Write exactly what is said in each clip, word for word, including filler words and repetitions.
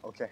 โอเค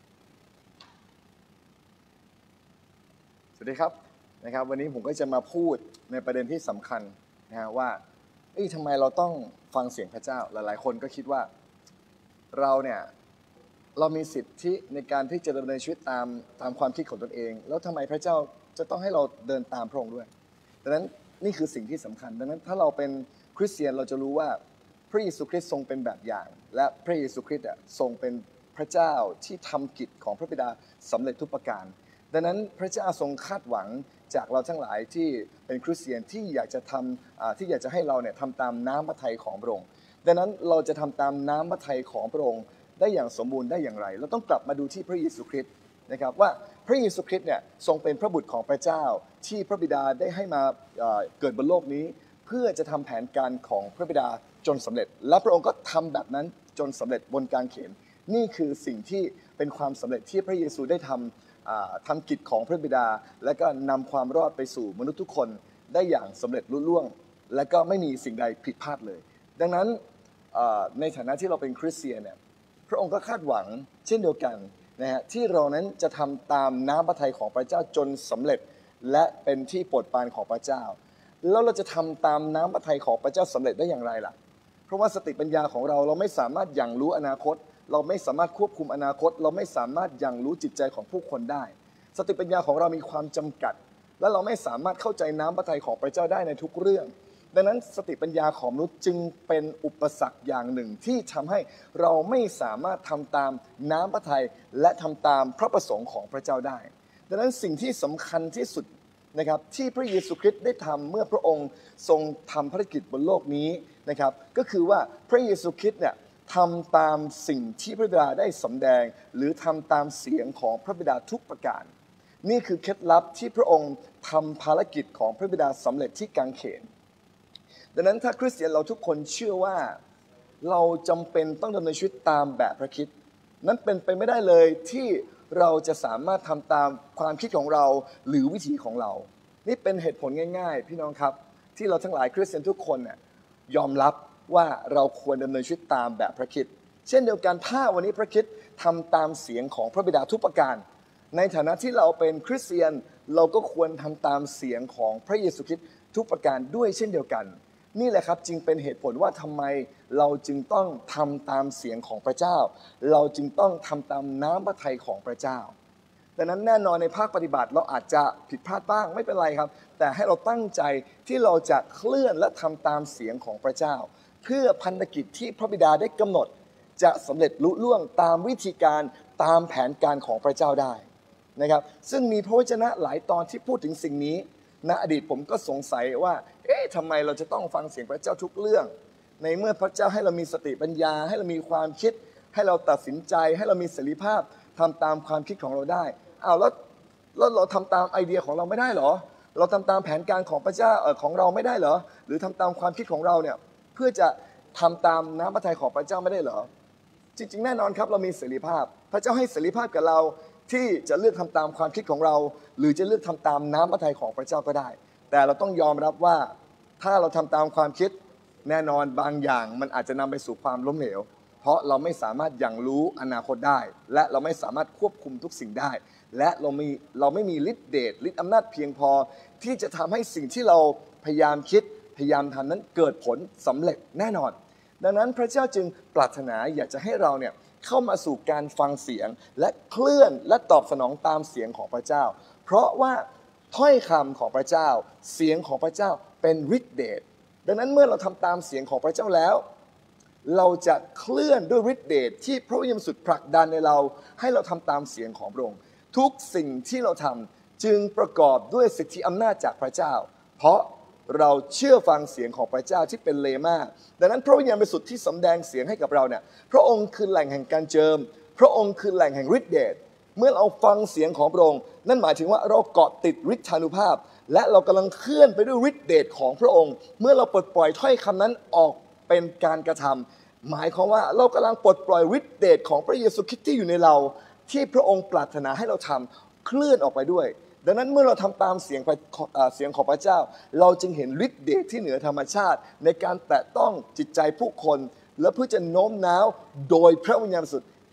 สวัสดีครับนะครับวันนี้ผมก็จะมาพูดในประเด็นที่สำคัญนะฮะว่าเอ้ยทำไมเราต้องฟังเสียงพระเจ้าหลายๆคนก็คิดว่าเราเนี่ยเรามีสิทธิในการที่จะดำเนินชีวิตตามตามความคิดของตนเองแล้วทำไมพระเจ้าจะต้องให้เราเดินตามพระองค์ด้วยดังนั้นนี่คือสิ่งที่สำคัญดังนั้นถ้าเราเป็นคริสเตียนเราจะรู้ว่าพระเยซูคริสต์ทรงเป็นแบบอย่างและพระเยซูคริสต์ทรงเป็นพระเจ้าที่ทำกิจของพระบิดาสำเร็จทุกประการดังนั้นพระเจ้าทรงคาดหวังจากเราทั้งหลายที่เป็นคริสเตียนที่อยากจะทำที่อยากจะให้เราเนี่ยทำตามน้ำพระทัยของพระองค์ดังนั้นเราจะทำตามน้ำพระทัยของพระองค์ได้อย่างสมบูรณ์ได้อย่างไรเราต้องกลับมาดูที่พระเยซูคริสต์นะครับว่าพระเยซูคริสต์เนี่ยทรงเป็นพระบุตรของพระเจ้าที่พระบิดาได้ให้มาเกิดบนโลกนี้เพื่อจะทำแผนการของพระบิดาจนสำเร็จและพระองค์ก็ทำแบบนั้นจนสำเร็จบนกางเขนนี่คือสิ่งที่เป็นความสำเร็จที่พระเยซูได้ทำทำกิจของพระบิดาและก็นำความรอดไปสู่มนุษย์ทุกคนได้อย่างสำเร็จลุล่วงและก็ไม่มีสิ่งใดผิดพลาดเลยดังนั้นในฐานะที่เราเป็นคริสเตียนเนี่ยพระองค์ก็คาดหวังเช่นเดียวกันนะฮะที่เรานั้นจะทำตามน้ำพระทัยของพระเจ้าจนสำเร็จและเป็นที่โปรดปรานของพระเจ้าแล้วเราจะทำตามน้ำพระทัยของพระเจ้าสำเร็จได้อย่างไรล่ะเพราะว่าสติปัญญาของเราเราไม่สามารถยังรู้อนาคตเราไม่สามารถควบคุมอนาคตเราไม่สามารถยังรู้จิตใจของผู้คนได้สติปัญญาของเรามีความจำกัดและเราไม่สามารถเข้าใจน้ำพระทัยของพระเจ้าได้ในทุกเรื่องดังนั้นสติปัญญาของมนุษย์จึงเป็นอุปสรรคอย่างหนึ่งที่ทำให้เราไม่สามารถทำตามน้ำพระทัยและทำตามพระประสงค์ของพระเจ้าได้ดังนั้นสิ่งที่สำคัญที่สุดนะครับที่พระเยซูคริสต์ได้ทำเมื่อพระองค์ทรงทำภารกิจบนโลกนี้นะครับก็คือว่าพระเยซูคริสต์เนี่ยทำตามสิ่งที่พระบิดาได้สำแดงหรือทำตามเสียงของพระบิดาทุกประการนี่คือเคล็ดลับที่พระองค์ทำภารกิจของพระบิดาสำเร็จที่กางเขนดังนั้นถ้าคริสเตียนเราทุกคนเชื่อว่าเราจำเป็นต้องดำเนินชีวิตตามแบบพระคริสต์นั้นเป็นไปไม่ได้เลยที่เราจะสามารถทำตามความคิดของเราหรือวิถีของเรานี่เป็นเหตุผลง่ายๆพี่น้องครับที่เราทั้งหลายคริสเตียนทุกคนเนี่ยยอมรับว่าเราควรดำเนินชีวิตตามแบบพระคริสต์เช่นเดียวกันถ้าวันนี้พระคริสต์ทำตามเสียงของพระบิดาทุกประการในฐานะที่เราเป็นคริสเตียนเราก็ควรทำตามเสียงของพระเยซูคริสต์ทุกประการด้วยเช่นเดียวกันนี่แหละครับจึงเป็นเหตุผลว่าทำไมเราจึงต้องทำตามเสียงของพระเจ้าเราจึงต้องทำตามน้ำพระทัยของพระเจ้าดังนั้นแน่นอนในภาคปฏิบัติเราอาจจะผิดพลาดบ้างไม่เป็นไรครับแต่ให้เราตั้งใจที่เราจะเคลื่อนและทำตามเสียงของพระเจ้าเพื่อพันธกิจที่พระบิดาได้กำหนดจะสำเร็จลุล่วงตามวิธีการตามแผนการของพระเจ้าได้นะครับซึ่งมีพระวจนะหลายตอนที่พูดถึงสิ่งนี้ในอดีตผมก็สงสัยว่าเอ๊ะทำไมเราจะต้องฟังเสียงพระเจ้าทุกเรื่องในเมื่อพระเจ้าให้เรามีสติปัญญาให้เรามีความคิดให้เราตัดสินใจให้เรามีเสรีภาพทำตามความคิดของเราได้อ้าวแล้วแล้วเราทำตามไอเดียของเราไม่ได้เหรอเราทำตามแผนการของพระเจ้าเอ่อของเราไม่ได้เหรอหรือทำตามความคิดของเราเนี่ยเพื่อจะทำตามน้ำพระทัยของพระเจ้าไม่ได้เหรอจริงๆแน่นอนครับเรามีเสรีภาพพระเจ้าให้เสรีภาพกับเราที่จะเลือกทำตามความคิดของเราหรือจะเลือกทำตามน้ำพระทัยของพระเจ้าก็ได้แต่เราต้องยอมรับว่าถ้าเราทำตามความคิดแน่นอนบางอย่างมันอาจจะนำไปสู่ความล้มเหลวเพราะเราไม่สามารถยังรู้อนาคตได้และเราไม่สามารถควบคุมทุกสิ่งได้และเรามีเราไม่มีฤทธิ์เดชฤทธิ์อำนาจเพียงพอที่จะทำให้สิ่งที่เราพยายามคิดพยายามทำนั้นเกิดผลสำเร็จแน่นอนดังนั้นพระเจ้าจึงปรารถนาอยากจะให้เราเนี่ยเข้ามาสู่การฟังเสียงและเคลื่อนและตอบสนองตามเสียงของพระเจ้าเพราะว่าถ้อยคำของพระเจ้าเสียงของพระเจ้าเป็นฤทธิ์เดชดังนั้นเมื่อเราทำตามเสียงของพระเจ้าแล้วเราจะเคลื่อนด้วยฤทธิ์เดชที่พระวิญญาณบริสุทธิ์ผลักดันในเราให้เราทำตามเสียงของพระองค์ทุกสิ่งที่เราทำจึงประกอบด้วยสิทธิอำนาจจากพระเจ้าเพราะเราเชื่อฟังเสียงของพระเจ้าที่เป็นเลมาดังนั้นพระวิญญาณบริสุทธิ์ที่สำแดงเสียงให้กับเราเนี่ยพระองค์คือแหล่งแห่งการเจิมพระองค์คือแหล่งแห่งฤทธิ์เดชเมื่อเราฟังเสียงของพระองค์นั่นหมายถึงว่าเราเกาะติดฤทธานุภาพและเรากำลังเคลื่อนไปด้วยฤทธิ์เดชของพระองค์เมื่อเราปลดปล่อยถ้อยคำนั้นออกเป็นการกระทำหมายความว่าเรากำลังปลดปล่อยฤทธิ์เดชของพระเยซูคริสต์ที่อยู่ในเราที่พระองค์ปรารถนาให้เราทำเคลื่อนออกไปด้วยดังนั้นเมื่อเราทำตามเสียงเสียงของพระเจ้าเราจึงเห็นฤทธิ์เดชที่เหนือธรรมชาติในการแตะต้องจิตใจผู้คนและเพื่อจะโน้มน้าวโดยพระวิญญาณบริสุทธิ์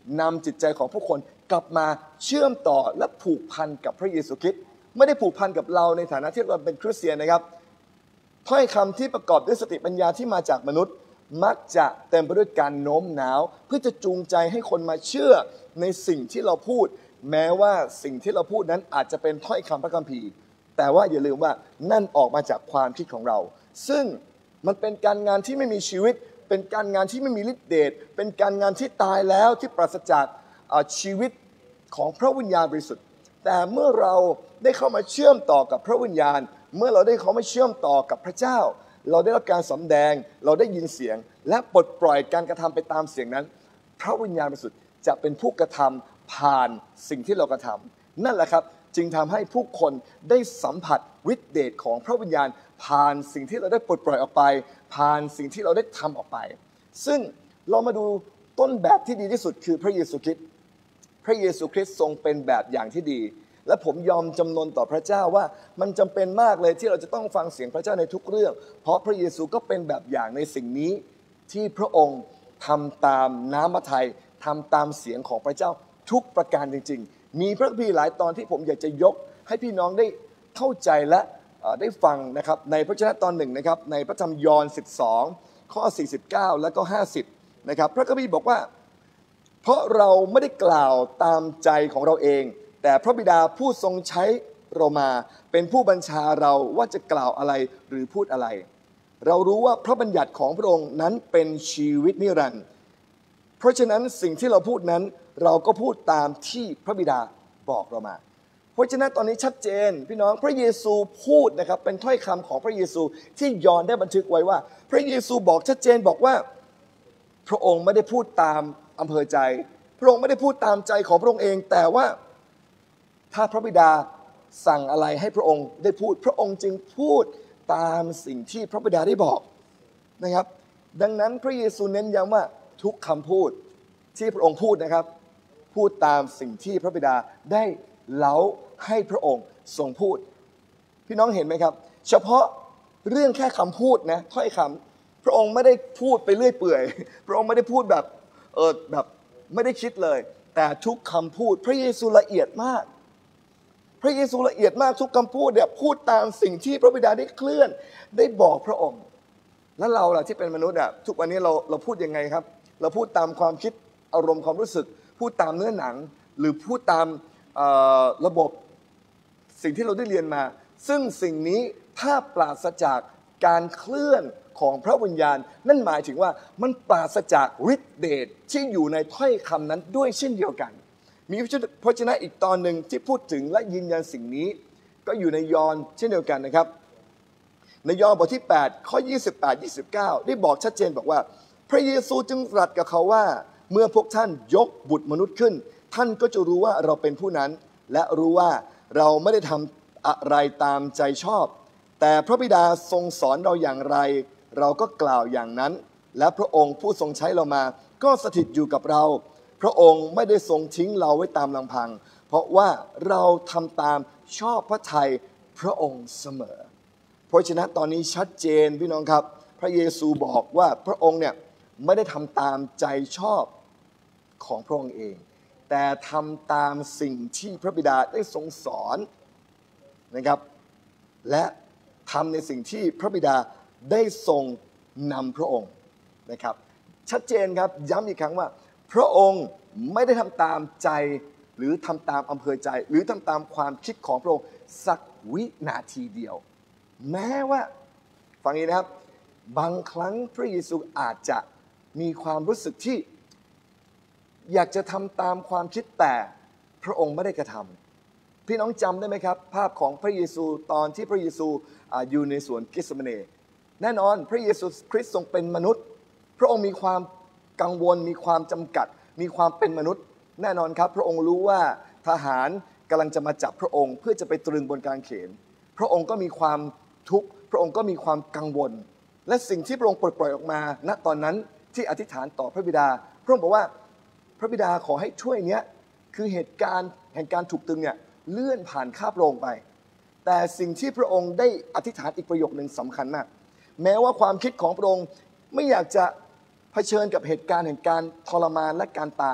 นำจิตใจของผู้คนกลับมาเชื่อมต่อและผูกพันกับพระเยซูคริสต์ไม่ได้ผูกพันกับเราในฐานะที่เราเป็นคริสเตียนนะครับถ้อยคำที่ประกอบด้วยสติปัญญาที่มาจากมนุษย์มักจะเต็มไปด้วยการโน้มน้าวเพื่อจะจูงใจให้คนมาเชื่อในสิ่งที่เราพูดแม้ว่าสิ่งที่เราพูดนั้นอาจจะเป็นถ้อยคำพระคัมภีร์แต่ว่าอย่าลืมว่านั่นออกมาจากความคิดของเราซึ่งมันเป็นการงานที่ไม่มีชีวิตเป็นการงานที่ไม่มีฤทธิ์เดชเป็นการงานที่ตายแล้วที่ปราศจากชีวิตของพระวิญญาณบริสุทธิ์แต่เมื่อเราได้เข้ามาเชื่อมต่อกับพระวิญญาณเมื่อเราได้เข้ามาเชื่อมต่อกับพระเจ้าเราได้รับการสำแดงเราได้ยินเสียงและปลดปล่อยการกระทำไปตามเสียงนั้นพระวิญญาณบริสุทธิ์จะเป็นผู้กระทำผ่านสิ่งที่เรากระทำนั่นแหละครับจึงทำให้ผู้คนได้สัมผัสฤทธิ์เดชของพระวิญญาณผ่านสิ่งที่เราได้ปลดปล่อยออกไปผ่านสิ่งที่เราได้ทำออกไปซึ่งเรามาดูต้นแบบที่ดีที่สุดคือพระเยซูคริสต์พระเยซูคริสต์ทรงเป็นแบบอย่างที่ดีและผมยอมจำนนต่อพระเจ้าว่ามันจำเป็นมากเลยที่เราจะต้องฟังเสียงพระเจ้าในทุกเรื่องเพราะพระเยซูก็เป็นแบบอย่างในสิ่งนี้ที่พระองค์ทำตามน้ำพระทัยทำตามเสียงของพระเจ้าทุกประการจริงๆมีพระคัมภีร์หลายตอนที่ผมอยากจะยกให้พี่น้องได้เข้าใจและได้ฟังนะครับในพระชนะตอนหนึ่งนะครับในพระธรรมยอห์นสิบสองข้อสี่สิบเก้าและก็ห้าสิบนะครับพระคัมภีร์บอกว่าเพราะเราไม่ได้กล่าวตามใจของเราเองแต่พระบิดาผู้ทรงใช้เรามาเป็นผู้บัญชาเราว่าจะกล่าวอะไรหรือพูดอะไรเรารู้ว่าพระบัญญัติของพระองค์นั้นเป็นชีวิตนิรันดร์เพราะฉะนั้นสิ่งที่เราพูดนั้นเราก็พูดตามที่พระบิดาบอกเรามาเพราะฉะนั้นตอนนี้ชัดเจนพี่น้องพระเยซูพูดนะครับเป็นถ้อยคำของพระเยซูที่ยอห์นได้บันทึกไว้ว่าพระเยซูบอกชัดเจนบอกว่าพระองค์ไม่ได้พูดตามอำเภอใจพระองค์ไม่ได้พูดตามใจของพระองค์เองแต่ว่าถ้าพระบิดาสั่งอะไรให้พระองค์ได้พูดพระองค์จึงพูดตามสิ่งที่พระบิดาได้บอกนะครับดังนั้นพระเยซูเน้นย้ำว่าทุกคำพูดที่พระองค์พูดนะครับพูดตามสิ่งที่พระบิดาได้เล้าให้พระองค์ทรงพูดพี่น้องเห็นไหมครับเฉพาะเรื่องแค่คำพูดนะถ้อยคำพระองค์ไม่ได้พูดไปเรื่อยเปื่อยพระองค์ไม่ได้พูดแบบเออแบบไม่ได้คิดเลยแต่ทุกคำพูดพระเยซูละเอียดมากพระเยซูละเอียดมากทุกคำพูดเนี่ยพูดตามสิ่งที่พระบิดาได้เคลื่อนได้บอกพระองค์แล้วเราล่ะที่เป็นมนุษย์อ่ะทุกวันนี้เราเราพูดยังไงครับเราพูดตามความคิดอารมณ์ความรู้สึกพูดตามเนื้อหนังหรือพูดตามระบบสิ่งที่เราได้เรียนมาซึ่งสิ่งนี้ถ้าปราศจากการเคลื่อนของพระวิญญาณนั่นหมายถึงว่ามันปราศจากฤทธิ์เดชที่อยู่ในถ้อยคำนั้นด้วยเช่นเดียวกันมีพระชนะอีกตอนหนึ่งที่พูดถึงและยืนยันสิ่งนี้ก็อยู่ในยอห์นเช่นเดียวกันนะครับในยอห์นบทที่แปดข้อยี่สิบแปด ยี่สิบเก้าได้บอกชัดเจนบอกว่าพระเยซูจึงตรัสกับเขาว่าเมื่อพวกท่านยกบุตรมนุษย์ขึ้นท่านก็จะรู้ว่าเราเป็นผู้นั้นและรู้ว่าเราไม่ได้ทำอะไรตามใจชอบแต่พระบิดาทรงสอนเราอย่างไรเราก็กล่าวอย่างนั้นและพระองค์ผู้ทรงใช้เรามาก็สถิตอยู่กับเราพระองค์ไม่ได้ทรงทิ้งเราไว้ตามลำพังเพราะว่าเราทำตามชอบพระทัยพระองค์เสมอเพราะฉะนั้นตอนนี้ชัดเจนพี่น้องครับพระเยซูบอกว่าพระองค์เนี่ยไม่ได้ทำตามใจชอบของพระองค์เองแต่ทำตามสิ่งที่พระบิดาได้ทรงสอนนะครับและทำในสิ่งที่พระบิดาได้ทรงนำพระองค์นะครับชัดเจนครับย้ำอีกครั้งว่าพระองค์ไม่ได้ทำตามใจหรือทำตามอำเภอใจหรือทำตามความคิดของพระองค์สักวินาทีเดียวแม้ว่าฟังนี้นะครับบางครั้งพระเยซูอาจจะมีความรู้สึกที่อยากจะทำตามความคิดแต่พระองค์ไม่ได้กระทำพี่น้องจำได้ไหมครับภาพของพระเยซูตอนที่พระเยซูอยู่ในสวนเกสเมเนแน่นอนพระเยซูคริสต์ทรงเป็นมนุษย์พระองค์มีความกังวลมีความจำกัดมีความเป็นมนุษย์แน่นอนครับพระองค์รู้ว่าทหารกำลังจะมาจับพระองค์เพื่อจะไปตรึงบนกางเขนพระองค์ก็มีความทุกข์พระองค์ก็มีความกังวลและสิ่งที่พระองค์ปลดปล่อยออกมาณตอนนั้นที่อธิษฐานต่อพระบิดาพระองค์บอกว่าพระบิดาขอให้ถ้วยนี้คือเหตุการณ์แห่งการถูกตรึงเนี่ยเลื่อนผ่านข้าพระองค์ไปแต่สิ่งที่พระองค์ได้อธิษฐานอีกประโยคนึงสำคัญมากแม้ว่าความคิดของพระองค์ไม่อยากจะเผชิญกับเหตุการณ์แห่งการทรมานและการตาย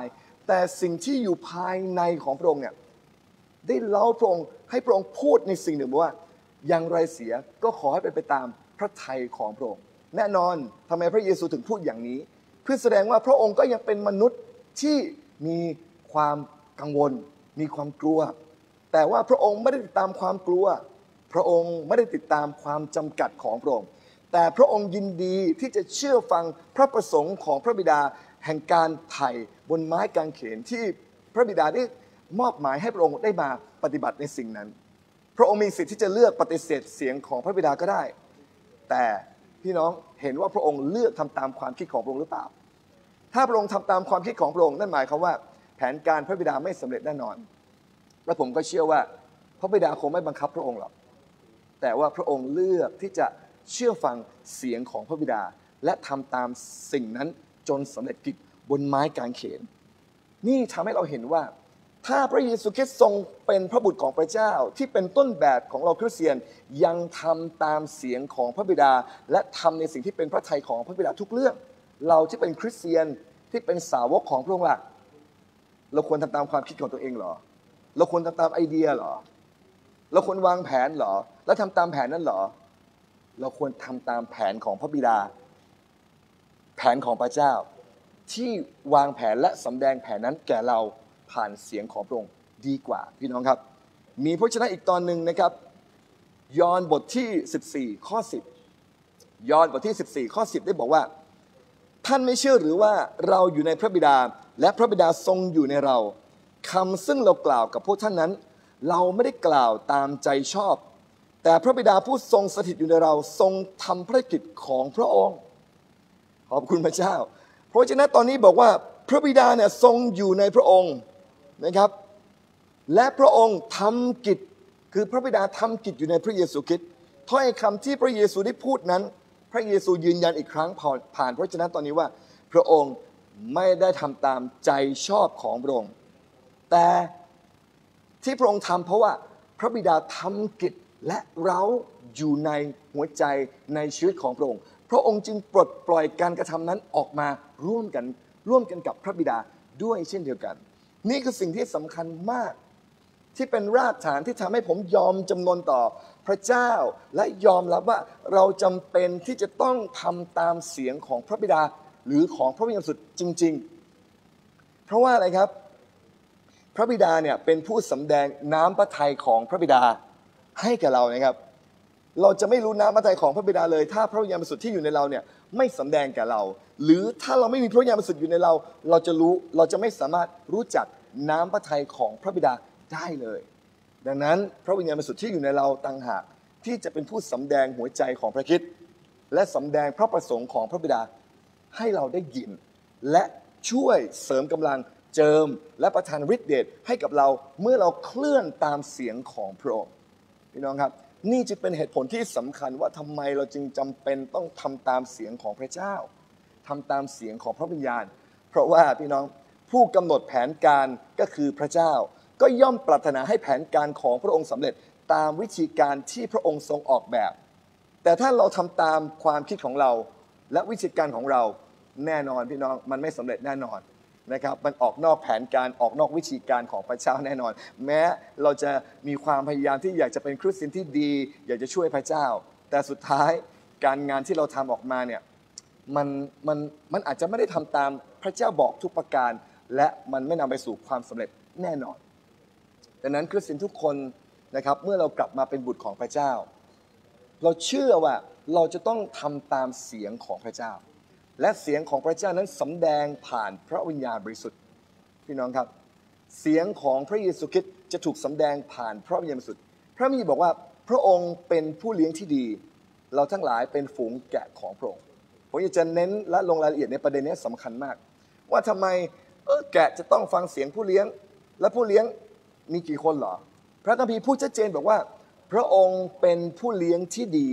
แต่สิ่งที่อยู่ภายในของพระองค์เนี่ยได้เล่าพระองค์ให้พระองค์พูดในสิ่งหนึ่งว่าอย่างไรเสียก็ขอให้เป็นไปตามพระทัยของพระองค์แน่นอนทำไมพระเยซูถึงพูดอย่างนี้เพื่อแสดงว่าพระองค์ก็ยังเป็นมนุษย์ที่มีความกังวลมีความกลัวแต่ว่าพระองค์ไม่ได้ติดตามความกลัวพระองค์ไม่ได้ติดตามความจำกัดของพระองค์แต่พระองค์ยินดีที่จะเชื่อฟังพระประสงค์ของพระบิดาแห่งการไถ่บนไม้กางเขนที่พระบิดาได้มอบหมายให้พระองค์ได้มาปฏิบัติในสิ่งนั้นพระองค์มีสิทธิ์ที่จะเลือกปฏิเสธเสียงของพระบิดาก็ได้แต่พี่น้องเห็นว่าพระองค์เลือกทำตามความคิดของพระองค์หรือเปล่าถ้าพระองค์ทำตามความคิดของพระองค์นั่นหมายความว่าแผนการพระบิดาไม่สำเร็จแน่นอนและผมก็เชื่อว่าพระบิดาคงไม่บังคับพระองค์หรอกแต่ว่าพระองค์เลือกที่จะเชื่อฟังเสียงของพระบิดาและทำตามสิ่งนั้นจนสำเร็จกิจบนไม้กางเขนนี่ทำให้เราเห็นว่าถ้าพระเยซูคริสต์ทรงเป็นพระบุตรของพระเจ้าที่เป็นต้นแบบของเราคริสเตียนยังทำตามเสียงของพระบิดาและทำในสิ่งที่เป็นพระทัยของพระบิดาทุกเรื่องเราที่เป็นคริสเตียนที่เป็นสาวกของพระองค์ล่ะเราควรทำตามความคิดของตัวเองเหรอเราควรทำตามไอเดียเหรอเราควรวางแผนเหรอแล้วทำตามแผนนั้นเหรอเราควรทำตามแผนของพระบิดาแผนของพระเจ้าที่วางแผนและสำแดงแผนนั้นแก่เราผ่านเสียงของพระองค์ดีกว่าพี่น้องครับมีพระวจนะอีกตอนหนึ่งนะครับยอห์นบทที่สิบสี่ข้อสิบยอห์นบทที่สิบสี่ข้อสิบได้บอกว่าท่านไม่เชื่อหรือว่าเราอยู่ในพระบิดาและพระบิดาทรงอยู่ในเราคำซึ่งเรากล่าวกับพวกท่านนั้นเราไม่ได้กล่าวตามใจชอบแต่พระบิดาผู้ทรงสถิตอยู่ในเราทรงทำภารกิจของพระองค์ขอบคุณพระเจ้าเพราะฉะนั้นตอนนี้บอกว่าพระบิดาเนี่ยทรงอยู่ในพระองค์นะครับและพระองค์ทำกิจคือพระบิดาทำกิจอยู่ในพระเยซูคริสต์ถ้อยคำที่พระเยซูได้พูดนั้นพระเยซูยืนยันอีกครั้งผ่านพระวจนะตอนนี้ว่าพระองค์ไม่ได้ทำตามใจชอบของพระองค์แต่ที่พระองค์ทำเพราะว่าพระบิดาทำกิจและเราอยู่ในหัวใจในชีวิตของพระองค์พระองค์จึงปลดปล่อยการกระทำนั้นออกมาร่วมกันร่วมกันกับพระบิดาด้วยเช่นเดียวกันนี่คือสิ่งที่สำคัญมากที่เป็นรากฐานที่ทำให้ผมยอมจำนนต่อพระเจ้าและยอมรับว่าเราจำเป็นที่จะต้องทำตามเสียงของพระบิดาหรือของพระวิญญาณบริสุทธิ์จริงๆเพราะว่าอะไรครับพระบิดาเนี่ยเป็นผู้สำแดงน้ำพระทัยของพระบิดาให้แก่เรานะครับเราจะไม่รู้น้ำพระทัยของพระบิดาเลยถ้าพระวิญญาณบริสุทธิ์ที่อยู่ในเราเนี่ยไม่สำแดงแก่เราหรือถ้าเราไม่มีพระวิญญาณบริสุทธิ์อยู่ในเราเราจะรู้เราจะไม่สามารถรู้จักน้ำพระทัยของพระบิดาได้เลยดังนั้นพระวิญญาณบริสุทธิ์ที่อยู่ในเราต่างหากที่จะเป็นผู้สำแดงหัวใจของพระคริสต์และสำแดงพระประสงค์ของพระบิดาให้เราได้ยินและช่วยเสริมกำลังเจิมและประทานฤทธิ์เดชให้กับเราเมื่อเราเคลื่อนตามเสียงของพระองค์พี่น้องครับนี่จะเป็นเหตุผลที่สำคัญว่าทำไมเราจึงจำเป็นต้องทำตามเสียงของพระเจ้าทำตามเสียงของพระวิญญาณเพราะว่าพี่น้องผู้กำหนดแผนการก็คือพระเจ้าก็ย่อมปรารถนาให้แผนการของพระองค์สำเร็จตามวิธีการที่พระองค์ทรงออกแบบแต่ถ้าเราทำตามความคิดของเราและวิธีการของเราแน่นอนพี่น้องมันไม่สำเร็จแน่นอนนะครับมันออกนอกแผนการออกนอกวิธีการของพระเจ้าแน่นอนแม้เราจะมีความพยายามที่อยากจะเป็นคริสเตียนที่ดีอยากจะช่วยพระเจ้าแต่สุดท้ายการงานที่เราทำออกมาเนี่ยมันมันมันอาจจะไม่ได้ทำตามพระเจ้าบอกทุกประการและมันไม่นำไปสู่ความสำเร็จแน่นอนดังนั้นคริสเตียนทุกคนนะครับเมื่อเรากลับมาเป็นบุตรของพระเจ้าเราเชื่อว่าเราจะต้องทำตามเสียงของพระเจ้าและเสียงของพระเจ้านั้นสำแดงผ่านพระวิญญาณบริสุทธิ์พี่น้องครับเสียงของพระเยซูคริสต์จะถูกสำแดงผ่านพระวิญญาณบริสุทธิ์พระคัมภีร์บอกว่าพระองค์เป็นผู้เลี้ยงที่ดีเราทั้งหลายเป็นฝูงแกะของพระองค์ผมอยากจะเน้นและลงรายละเอียดในประเด็นนี้สำคัญมากว่าทำไมเออแกะจะต้องฟังเสียงผู้เลี้ยงและผู้เลี้ยงมีกี่คนเหรอพระคัมภีร์พูดชัดเจนบอกว่าพระองค์เป็นผู้เลี้ยงที่ดี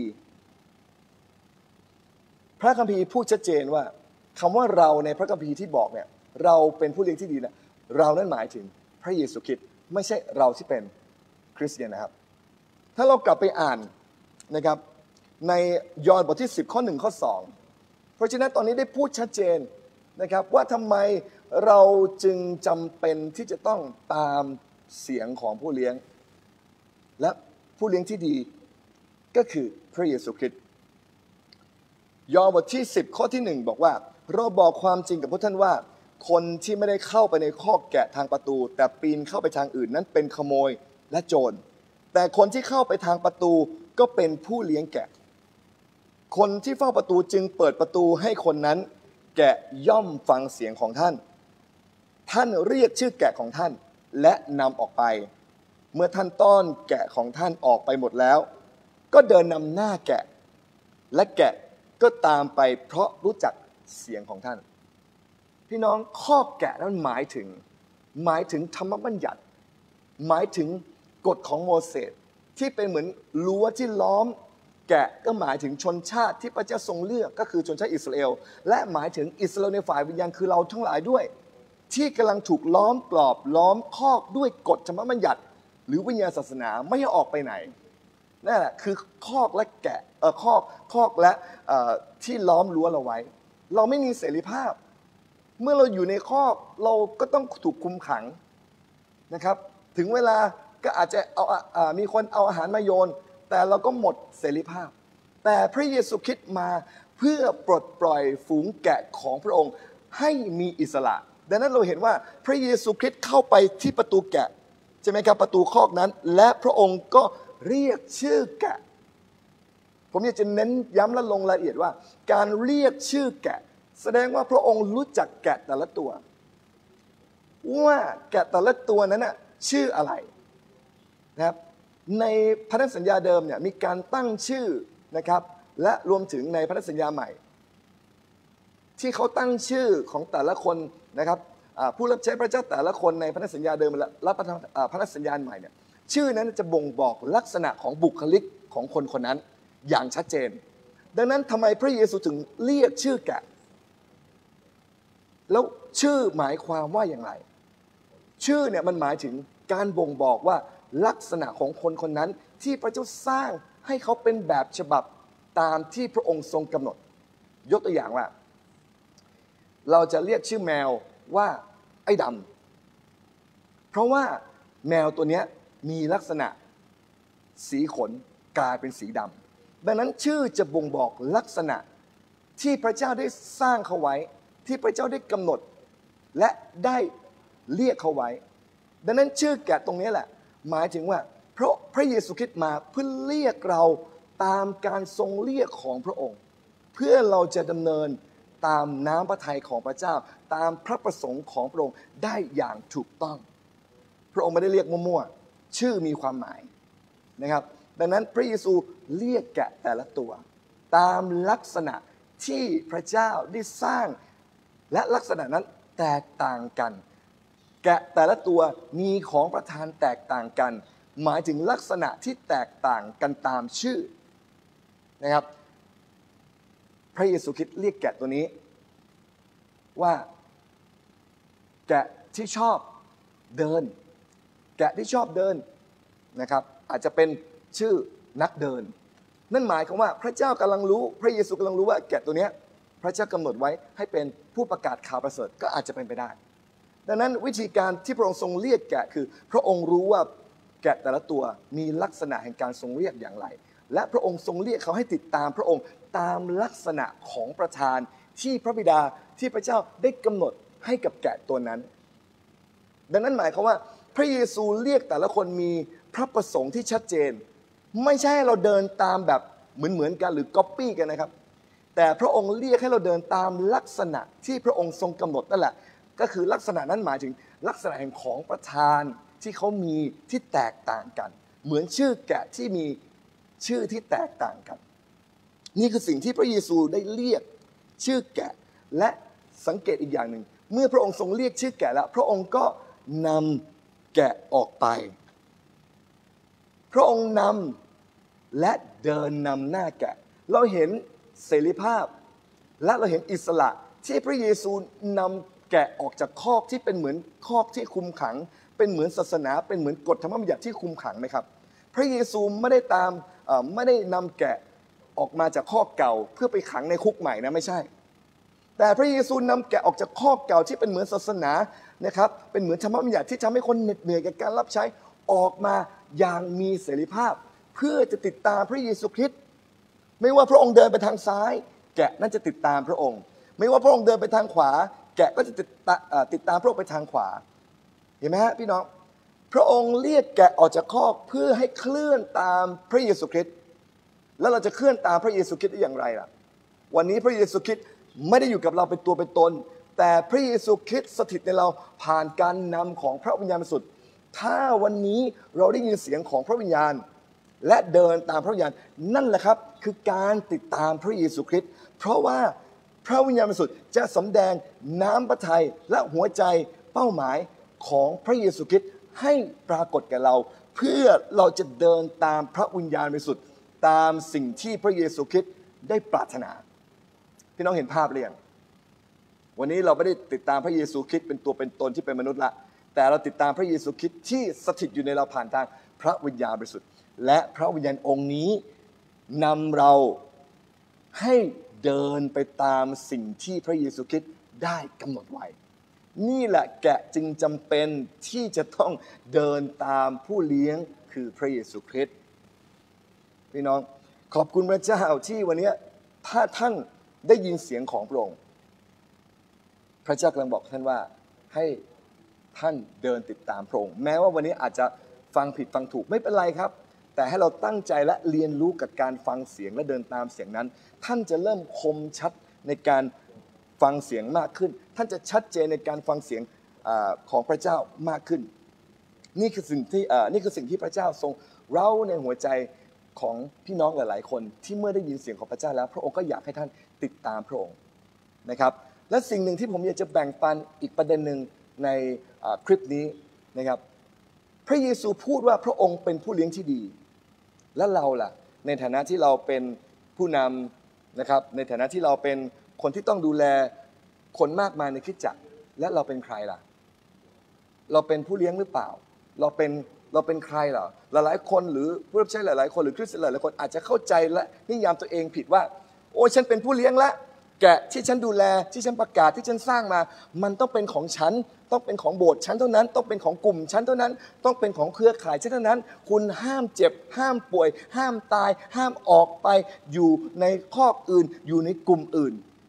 พระคัมภีร์พูดชัดเจนว่าคำว่าเราในพระคัมภีร์ที่บอกเนี่ยเราเป็นผู้เลี้ยงที่ดีนะเรานั้นหมายถึงพระเยซูคริสต์ไม่ใช่เราที่เป็นคริสเตียนนะครับถ้าเรากลับไปอ่านนะครับในยอห์นบทที่สิบข้อหนึ่งข้อสองเพราะฉะนั้นตอนนี้ได้พูดชัดเจนนะครับว่าทำไมเราจึงจำเป็นที่จะต้องตามเสียงของผู้เลี้ยงและผู้เลี้ยงที่ดีก็คือพระเยซูคริสต์ยอห์นบทที่สิบข้อที่หนึ่งบอกว่าเราบอกความจริงกับพวกท่านว่าคนที่ไม่ได้เข้าไปในคอกแกะทางประตูแต่ปีนเข้าไปทางอื่นนั้นเป็นขโมยและโจรแต่คนที่เข้าไปทางประตูก็เป็นผู้เลี้ยงแกะคนที่เฝ้าประตูจึงเปิดประตูให้คนนั้นแกะย่อมฟังเสียงของท่านท่านเรียกชื่อแกะของท่านและนำออกไปเมื่อท่านต้อนแกะของท่านออกไปหมดแล้วก็เดินนำหน้าแกะและแกะก็ตามไปเพราะรู้จักเสียงของท่านพี่น้องคอกแกะนั้นหมายถึงหมายถึงธรรมบัญญัติหมายถึงกฎของโมเสสที่เป็นเหมือนรั้วที่ล้อมแกะก็หมายถึงชนชาติที่พระเจ้าทรงเลือกก็คือชนชาติอิสราเอลและหมายถึงอิสราเอลในฝ่ายวิญญาณคือเราทั้งหลายด้วยที่กำลังถูกล้อมกรอบล้อมคอกด้วยกฎธรรมบัญญัติหรือวิญญาณศาสนาไม่ให้ออกไปไหนนั่นแหละคือคอกและแกะเออคอกคอกและที่ล้อมรั้วเราไว้เราไม่มีเสรีภาพเมื่อเราอยู่ในคอกเราก็ต้องถูกคุมขังนะครับถึงเวลาก็อาจจะเอามีคนเอาอาหารมาโยนแต่เราก็หมดเสรีภาพแต่พระเยซูคริสต์มาเพื่อปลดปล่อยฝูงแกะของพระองค์ให้มีอิสระดังนั้นเราเห็นว่าพระเยซูคริสต์เข้าไปที่ประตูแกะใช่ไหมครับประตูคอกนั้นและพระองค์ก็เรียกชื่อแกะผมอยากจะเน้นย้ำและลงรายละเอียดว่าการเรียกชื่อแกะแสดงว่าพระองค์รู้จักแกะแต่ละตัวว่าแกะแต่ละตัวนั้นน่ะชื่ออะไรนะครับในพันธสัญญาเดิมเนี่ยมีการตั้งชื่อนะครับและรวมถึงในพันธสัญญาใหม่ที่เขาตั้งชื่อของแต่ละคนนะครับผู้รับใช้พระเจ้าแต่ละคนในพันธสัญญาเดิมและพันธสัญญาใหม่เนี่ยชื่อนั้นจะบ่งบอกลักษณะของบุคลิกของคนคนนั้นอย่างชัดเจนดังนั้นทำไมพระเยซูถึงเรียกชื่อแกะแล้วชื่อหมายความว่าอย่างไรชื่อเนี่ยมันหมายถึงการบ่งบอกว่าลักษณะของคนคนนั้นที่พระเจ้าสร้างให้เขาเป็นแบบฉบับตามที่พระองค์ทรงกำหนดยกตัวอย่างว่าเราจะเรียกชื่อแมวว่าไอ้ดำเพราะว่าแมวตัวนี้มีลักษณะสีขนกลายเป็นสีดำดังนั้นชื่อจะบ่งบอกลักษณะที่พระเจ้าได้สร้างเขาไว้ที่พระเจ้าได้กำหนดและได้เรียกเขาไว้ดังนั้นชื่อแกะตรงนี้แหละหมายถึงว่าเพราะพระเยซูคริสต์มาเพื่อเรียกเราตามการทรงเรียกของพระองค์เพื่อเราจะดำเนินตามน้ำพระทัยของพระเจ้าตามพระประสงค์ของพระองค์ได้อย่างถูกต้องพระองค์ไม่ได้เรียกมั่วๆชื่อมีความหมายนะครับดังนั้นพระเยซูเรียกแกะแต่ละตัวตามลักษณะที่พระเจ้าได้สร้างและลักษณะนั้นแตกต่างกันแกะแต่ละตัวมีของประทานแตกต่างกันหมายถึงลักษณะที่แตกต่างกันตามชื่อนะครับพระเยซูคริสต์เรียกแกะตัวนี้ว่าแกะที่ชอบเดินแกะที่ชอบเดินนะครับอาจจะเป็นชื่อนักเดินนั่นหมายความว่าพระเจ้ากำลังรู้พระเยซูกำลังรู้ว่าแกะตัวนี้พระเจ้ากำหนดไว้ให้เป็นผู้ประกาศข่าวประเสริฐก็อาจจะเป็นไปได้ดังนั้นวิธีการที่พระองค์ทรงเรียกแกะคือพระองค์รู้ว่าแกะแต่ละตัวมีลักษณะแห่งการทรงเรียกอย่างไรและพระองค์ทรงเรียกเขาให้ติดตามพระองค์ตามลักษณะของประธานที่พระบิดาที่พระเจ้าได้กำหนดให้กับแกะตัวนั้นดังนั้นหมายความว่าพระเยซูเรียกแต่ละคนมีพระประสงค์ที่ชัดเจนไม่ใช่ให้เราเดินตามแบบเหมือนเหมือนกันหรือก๊อปปี้กันนะครับแต่พระองค์เรียกให้เราเดินตามลักษณะที่พระองค์ทรงกำหนดนั่นแหละก็คือลักษณะนั้นหมายถึงลักษณะแห่งของประธานที่เขามีที่แตกต่างกันเหมือนชื่อแกะที่มีชื่อที่แตกต่างกันนี่คือสิ่งที่พระเยซูได้เรียกชื่อแกะและสังเกตอีกอย่างหนึ่งเมื่อพระองค์ทรงเรียกชื่อแกะแล้วพระองค์ก็นำแกะออกไปพระองค์นำและเดินนำหน้าแกะเราเห็นเสรีภาพและเราเห็นอิสระที่พระเยซูนำแกะออกจากคอกที่เป็นเหมือนคอกที่คุมขังเป็นเหมือนศาสนาเป็นเหมือนกฎธรรมบัญญัติที่คุมขังไหมครับพระเยซูไม่ได้ตามไม่ได้นำแกะออกมาจากคอกเก่าเพื่อไปขังในคุกใหม่นะไม่ใช่แต่พระเยซูนำแกะออกจากคอกเก่าที่เป็นเหมือนศาสนานะครับเป็นเหมือนธรรมบัญญัติที่ทำให้คนเหน็ดเหนื่อยกับการรับใช้ออกมาอย่างมีเสรีภาพเพื่อจะติดตามพระเยซูคริสต์ไม่ว่าพระองค์เดินไปทางซ้ายแกะนั่นจะติดตามพระองค์ไม่ว่าพระองค์เดินไปทางขวาแกะก็จะติดตาติดตามพระองค์ไปทางขวาเห็นไหมฮะพี่น้องพระองค์เรียกแกะออกจากคอกเพื่อให้เคลื่อนตามพระเยซูคริสต์แล้วเราจะเคลื่อนตามพระเยซูคริสต์ได้อย่างไรล่ะวันนี้พระเยซูคริสต์ไม่ได้อยู่กับเราเป็นตัวเป็นตนแต่พระเยซูคริสต์สถิตในเราผ่านการนำของพระวิญญาณบริสุทธิ์ถ้าวันนี้เราได้ยินเสียงของพระวิญญาณและเดินตามพระวิญญาณนั่นแหละครับคือการติดตามพระเยซูคริสต์เพราะว่าพระวิญญาณบริสุทธิ์จะสำแดงน้ำพระทัยและหัวใจเป้าหมายของพระเยซูคริสต์ให้ปรากฏแก่เราเพื่อเราจะเดินตามพระวิญญาณบริสุทธิ์ตามสิ่งที่พระเยซูคริสต์ได้ปรารถนาพี่น้องเห็นภาพหรือยังวันนี้เราไม่ได้ติดตามพระเยซูคริสต์เป็นตัวเป็นตนที่เป็นมนุษย์ละแต่เราติดตามพระเยซูคริสต์ที่สถิตอยู่ในเราผ่านทางพระวิญญาณบริสุทธิ์และพระวิญญาณองค์นี้นำเราให้เดินไปตามสิ่งที่พระเยซูคริสต์ได้กำหนดไว้นี่แหละแกะจึงจำเป็นที่จะต้องเดินตามผู้เลี้ยงคือพระเยซูคริสต์พี่น้องขอบคุณพระเจ้าที่วันนี้ถ้าท่านได้ยินเสียงของพระองค์พระเจ้ากำลังบอกท่านว่าให้ท่านเดินติดตามพระองค์แม้ว่าวันนี้อาจจะฟังผิดฟังถูกไม่เป็นไรครับแต่ให้เราตั้งใจและเรียนรู้กับการฟังเสียงและเดินตามเสียงนั้นท่านจะเริ่มคมชัดในการฟังเสียงมากขึ้นท่านจะชัดเจนในการฟังเสียงของพระเจ้ามากขึ้นนี่คือสิ่งที่นี่คือสิ่งที่พระเจ้าทรงเร้าในหัวใจของพี่น้องหลายๆคนที่เมื่อได้ยินเสียงของพระเจ้าแล้วพระองค์ก็อยากให้ท่านติดตามพระองค์นะครับและสิ่งหนึ่งที่ผมอยากจะแบ่งปันอีกประเด็นหนึ่งในคลิปนี้นะครับพระเยซูพูดว่าพระองค์เป็นผู้เลี้ยงที่ดีและเราล่ะในฐานะที่เราเป็นผู้นำนะครับในฐานะที่เราเป็นคนที่ต้องดูแลคนมากมายในคริสตจักรและเราเป็นใครล่ะเราเป็นผู้เลี้ยงหรือเปล่าเราเป็นเราเป็นใครเหรอหลายๆคนหรือผู้รับใช้หลายๆคนหรือคริสเตียนหลายๆคนอาจจะเข้าใจและนิยามตัวเองผิดว่าโอ้ฉันเป็นผู้เลี้ยงละแกะที่ฉันดูแลที่ฉันประกาศที่ฉันสร้างมามันต้องเป็นของฉันต้องเป็นของโบสถ์ฉันเท่านั้นต้องเป็นของกลุ่มฉันเท่านั้นต้องเป็นของเครือข่ายฉันเท่านั้นคุณห้ามเจ็บห้ามป่วยห้ามตายห้ามออกไปอยู่ในครอบอื่นอยู่ในกลุ่มอื่น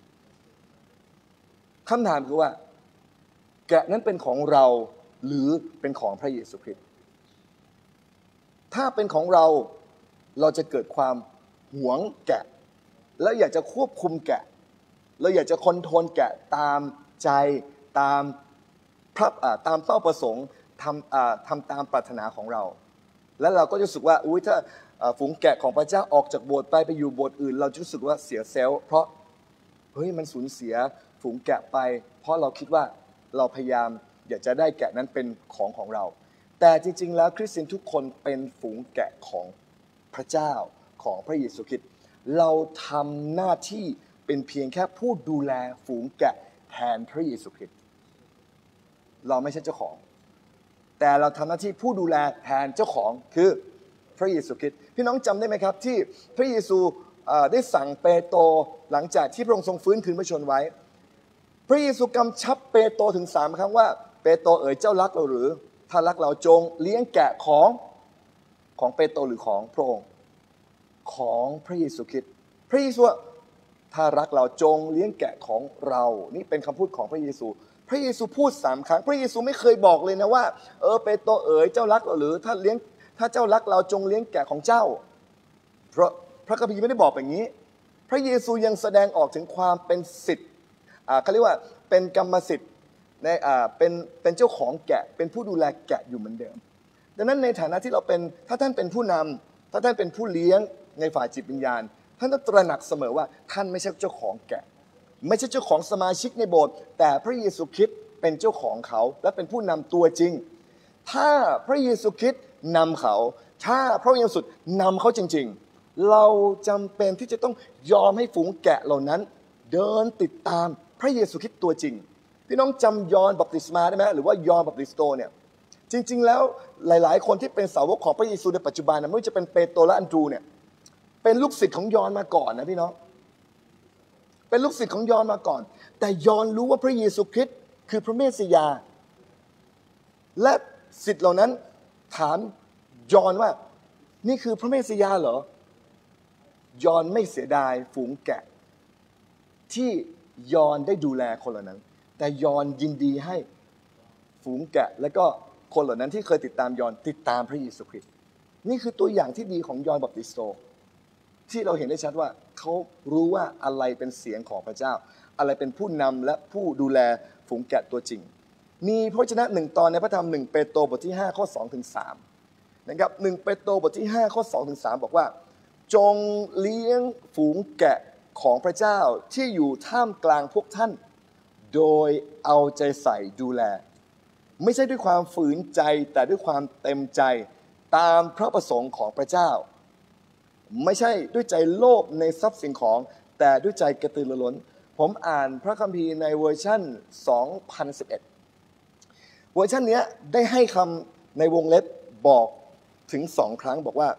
คำถามคือว่าแกะนั้นเป็นของเราหรือเป็นของพระเยซูคริสต์ถ้าเป็นของเราเราจะเกิดความหวงแกะแล้วอยากจะควบคุมแกะเราอยากจะคอนโทรลแกะตามใจตามพระตามเป้าประสงค์ทำทำตามปรารถนาของเราแล้วเราก็จะรู้สึกว่าอุ้ยถ้าฝูงแกะของพระเจ้าออกจากโบสถ์ไปไปอยู่โบสถ์อื่นเราจะรู้สึกว่าเสียเซลล์เพราะเฮ้ยมันสูญเสียฝูงแกะไปเพราะเราคิดว่าเราพยายามอยากจะได้แกะนั้นเป็นของของเราแต่จริงๆแล้วคริสเตียนทุกคนเป็นฝูงแกะของพระเจ้าของพระเยซูคริสต์เราทำหน้าที่เป็นเพียงแค่ผู้ดูแลฝูงแกะแทนพระเยซูคริสต์เราไม่ใช่เจ้าของแต่เราทำหน้าที่ผู้ดูแลแทนเจ้าของคือพระเยซูคริสต์พี่น้องจำได้ไหมครับที่พระเยซูได้สั่งเปโตรหลังจากที่พระองค์ทรงฟื้นคืนพระชนไว้พระเยซูกำชับเปโตรถึงสามครั้งว่าเปโตรเอ๋ยเจ้ารักเราหรือถ้ารักเราจงเลี้ยงแกะของของเปโตรหรือของพระองค์ของพระเยซูคริสต์พระเยซูถ้ารักเราจงเลี้ยงแกะของเรานี่เป็นคำพูดของพระเยซูพระเยซูพูดสามครั้งพระเยซูไม่เคยบอกเลยนะว่าเออเปโตรเอ๋ยเจ้ารักเราหรือถ้าเลี้ยงถ้าเจ้ารักเราจงเลี้ยงแกะของเจ้าเพราะพระคัมภีร์ไม่ได้บอกแบบนี้พระเยซูยังแสดงออกถึงความเป็นสิทธิ์อ่าเขาเรียกว่าเป็นกรรมสิทธิ์ในอ่าเป็นเป็นเจ้าของแกะเป็นผู้ดูแลแกะอยู่เหมือนเดิมดังนั้นในฐานะที่เราเป็นถ้าท่านเป็นผู้นำถ้าท่านเป็นผู้เลี้ยงในฝ่ายจิตวิญญาณท่านต้องตระหนักเสมอว่าท่านไม่ใช่เจ้าของแกะไม่ใช่เจ้าของสมาชิกในโบสถ์แต่พระเยซูคริสต์เป็นเจ้าของเขาและเป็นผู้นำตัวจริงถ้าพระเยซูคริสต์นำเขาถ้าพระวิญญาณบริสุทธิ์นำเขาจริงๆเราจำเป็นที่จะต้องยอมให้ฝูงแกะเหล่านั้นเดินติดตามพระเยซูคริสต์ตัวจริงพี่น้องจำยอห์นบัพติศมาได้ไหมหรือว่ายอห์นบัพติสโตเนี่ยจริงๆแล้วหลายๆคนที่เป็นสาวกของพระเยซูในปัจจุบันนะไม่ว่าจะเป็นเปโตรและอันดรูเนี่ยเป็นลูกศิษย์ของยอห์นมาก่อนนะพี่น้องเป็นลูกศิษย์ของยอห์นมาก่อนแต่ยอห์นรู้ว่าพระเยซูคริสต์คือพระเมสสิยาและศิษย์เหล่านั้นถามยอห์นว่านี่คือพระเมสสิยาเหรอยอห์นไม่เสียดายฝูงแกะที่ยอห์นได้ดูแลคนเหล่านั้นแต่ยอห์นยินดีให้ฝูงแกะและก็คนเหล่านั้นที่เคยติดตามยอห์นติดตามพระเยซูคริสต์นี่คือตัวอย่างที่ดีของยอห์นบัพติสโตที่เราเห็นได้ชัดว่าเขารู้ว่าอะไรเป็นเสียงของพระเจ้าอะไรเป็นผู้นำและผู้ดูแลฝูงแกะตัวจริงมีพระวจนะหนึ่งตอนในพระธรรมหนึ่งเปโตรบทที่ห้าข้อสองถึงสามนะครับหนึ่งเปโตรบทที่ห้าข้อสองถึงสามบอกว่าจงเลี้ยงฝูงแกะของพระเจ้าที่อยู่ท่ามกลางพวกท่านโดยเอาใจใส่ดูแลไม่ใช่ด้วยความฝืนใจแต่ด้วยความเต็มใจตามพระประสงค์ของพระเจ้าไม่ใช่ด้วยใจโลภในทรัพย์สินของแต่ด้วยใจกระตือรือร้นผมอ่านพระคัมภีร์ในเวอร์ชันสองพันสิบเอ็ดเวอร์ชันนี้ได้ให้คำในวงเล็บบอกถึงสองครั้งบอกว่า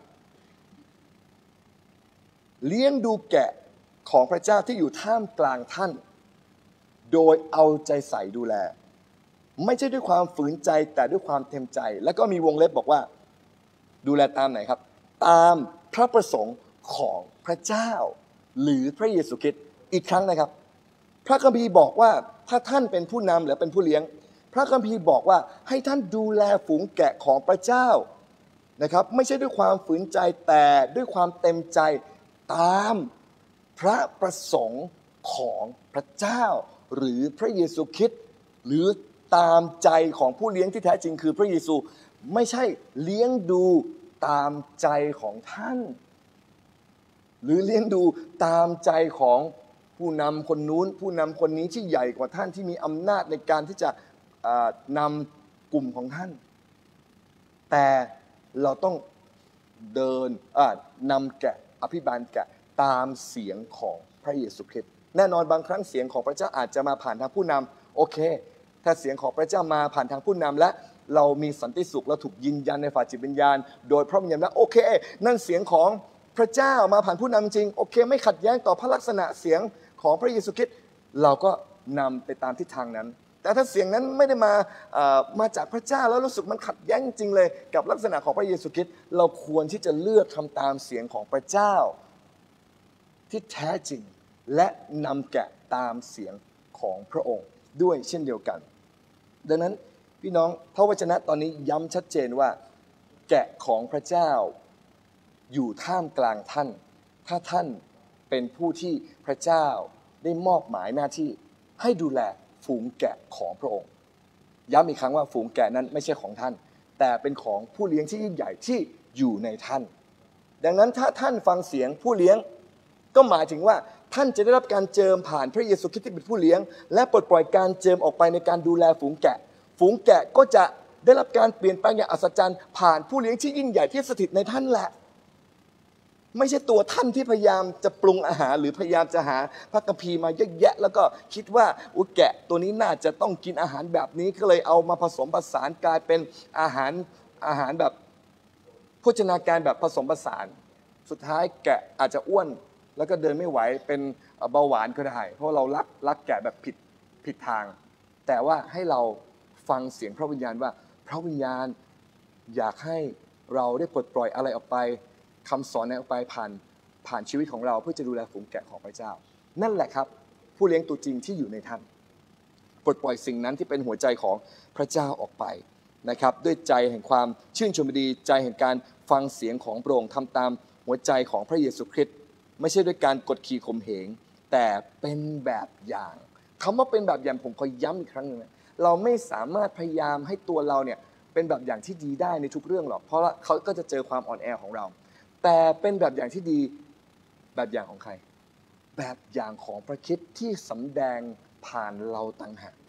เลี้ยงดูแกะของพระเจ้าที่อยู่ท่ามกลางท่านโดยเอาใจใส่ดูแลไม่ใช่ด้วยความฝืนใจแต่ด้วยความเต็มใจแล้วก็มีวงเล็บบอกว่าดูแลตามไหนครับตามพระประสงค์ของพระเจ้าหรือพระเยซูคริสต์อีกครั้งนะครับพระคัมภีร์บอกว่าถ้าท่านเป็นผู้นำหรือเป็นผู้เลี้ยงพระคัมภีร์บอกว่าให้ท่านดูแลฝูงแกะของพระเจ้านะครับไม่ใช่ด้วยความฝืนใจแต่ด้วยความเต็มใจตามพระประสงค์ของพระเจ้าหรือพระเยซูคริสต์หรือตามใจของผู้เลี้ยงที่แท้จริงคือพระเยซูไม่ใช่เลี้ยงดูตามใจของท่านหรือเลี้ยงดูตามใจของผู้นำคนนู้นผู้นำคนนี้ที่ใหญ่กว่าท่านที่มีอำนาจในการที่จะนำกลุ่มของท่านแต่เราต้องเดินนำแกะอภิบาลแกะตามเสียงของพระเยซูคริสต์แน่นอนบางครั้งเสียงของพระเจ้าอาจจะมาผ่านทางผู้นำโอเคถ้าเสียงของพระเจ้ามาผ่านทางผู้นำและเรามีสันติสุขเราถูกยืนยันในฝ่ายจิตวิญญาณโดยพระวิญญาณแล้วโอเคนั่นเสียงของพระเจ้ามาผ่านผู้นำจริงโอเคไม่ขัดแย้งต่อพระลักษณะเสียงของพระเยซูคริสต์เราก็นำไปตามทิศทางนั้นแต่ถ้าเสียงนั้นไม่ได้มามาจากพระเจ้าแล้วรู้สึกมันขัดแย้งจริงเลยกับลักษณะของพระเยซูคริสต์เราควรที่จะเลือกทำตามเสียงของพระเจ้าที่แท้จริงและนำแกะตามเสียงของพระองค์ด้วยเช่นเดียวกันดังนั้นพี่น้องพระวจนะตอนนี้ย้ำชัดเจนว่าแกะของพระเจ้าอยู่ท่ามกลางท่านถ้าท่านเป็นผู้ที่พระเจ้าได้มอบหมายหน้าที่ให้ดูแลฝูงแกะของพระองค์ย้ำอีกครั้งว่าฝูงแกะนั้นไม่ใช่ของท่านแต่เป็นของผู้เลี้ยงที่ยิ่งใหญ่ที่อยู่ในท่านดังนั้นถ้าท่านฟังเสียงผู้เลี้ยงก็หมายถึงว่าท่านจะได้รับการเจิมผ่านพระเยซูคริสต์ที่เป็นผู้เลี้ยงและปลดปล่อยการเจิมออกไปในการดูแลฝูงแกะฝูงแกะก็จะได้รับการเปลี่ยนแปลงอย่างอัศจรรย์ผ่านผู้เลี้ยงที่ยิ่งใหญ่ที่สถิตในท่านแหละไม่ใช่ตัวท่านที่พยายามจะปรุงอาหารหรือพยายามจะหาพระคัมภีร์มาเยอะแยะแล้วก็คิดว่าอุยแกะตัวนี้น่าจะต้องกินอาหารแบบนี้ก็เลยเอามาผสมผสานกลายเป็นอาหารอาหารแบบโภชนาการแบบผสมผสานสุดท้ายแกะอาจจะอ้วนแล้วก็เดินไม่ไหวเป็นเบาหวานก็ได้เพราะเรารักรักแกะแบบผิดผิดทางแต่ว่าให้เราฟังเสียงพระวิญญาณว่าพระวิญญาณอยากให้เราได้ปลดปล่อยอะไรออกไปคำสอนออกไปผ่านผ่านชีวิตของเราเพื่อจะดูแลฝูงแกะของพระเจ้านั่นแหละครับผู้เลี้ยงตัวจริงที่อยู่ในท่านปลดปล่อยสิ่งนั้นที่เป็นหัวใจของพระเจ้าออกไปนะครับด้วยใจแห่งความชื่นชมดีใจแห่งการฟังเสียงของพระองค์ทำตามหัวใจของพระเยซูคริสต์ไม่ใช่ด้วยการกดขี่ข่มเหงแต่เป็นแบบอย่างคำว่าเป็นแบบอย่างผมขอย้ำอีกครั้งนึงนะเราไม่สามารถพยายามให้ตัวเราเนี่ยเป็นแบบอย่างที่ดีได้ในทุกเรื่องหรอกเพราะว่าเขาก็จะเจอความอ่อนแอของเราแต่เป็นแบบอย่างที่ดีแบบอย่างของใครแบบอย่างของพระคริสต์ที่สำแดงผ่านเราต่างหาก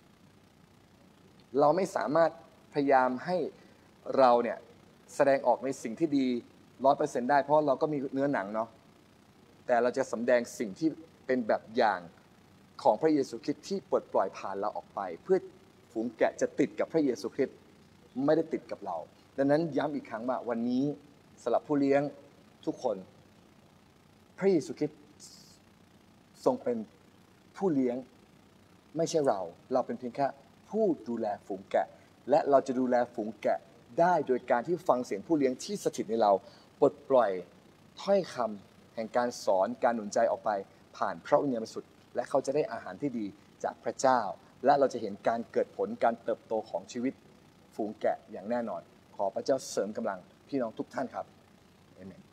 เราไม่สามารถพยายามให้เราเนี่ยแสดงออกในสิ่งที่ดี ร้อยเปอร์เซ็นต์ ได้เพราะเราก็มีเนื้อหนังเนาะแต่เราจะสำแดงสิ่งที่เป็นแบบอย่างของพระเยซูคริสต์ที่ปลดปล่อยผ่านเราออกไปเพื่อฝูงแกะจะติดกับพระเยซูคริสต์ไม่ได้ติดกับเราดังนั้นย้ำอีกครั้งว่าวันนี้สำหรับผู้เลี้ยงทุกคนพระเยซูคริสต์ทรงเป็นผู้เลี้ยงไม่ใช่เราเราเป็นเพียงแค่ผู้ดูแลฝูงแกะและเราจะดูแลฝูงแกะได้โดยการที่ฟังเสียงผู้เลี้ยงที่สถิตในเราปลดปล่อยถ้อยคำแห่งการสอนการหนุนใจออกไปผ่านพระวิญญาณบริสุทธิ์และเขาจะได้อาหารที่ดีจากพระเจ้าและเราจะเห็นการเกิดผลการเติบโตของชีวิตฝูงแกะอย่างแน่นอนขอพระเจ้าเสริมกำลังพี่น้องทุกท่านครับอาเมน